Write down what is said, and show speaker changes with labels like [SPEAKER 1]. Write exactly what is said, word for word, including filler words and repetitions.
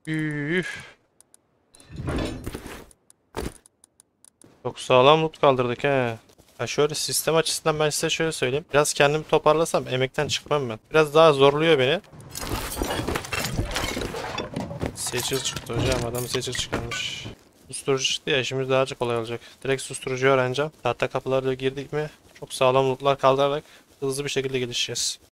[SPEAKER 1] Üf. Çok sağlam loot kaldırdık he. Ya şöyle sistem açısından ben size şöyle söyleyeyim. Biraz kendimi toparlasam emekten çıkmam ben. Biraz daha zorluyor beni. Seçil çıktı hocam. Adam seçil çıkarmış. Susturucu çıktı ya, işimiz daha kolay olacak. Direkt susturucu öğreneceğim. Tahta kapılarda girdik mi çok sağlam lootlar kaldırarak hızlı bir şekilde gelişeceğiz.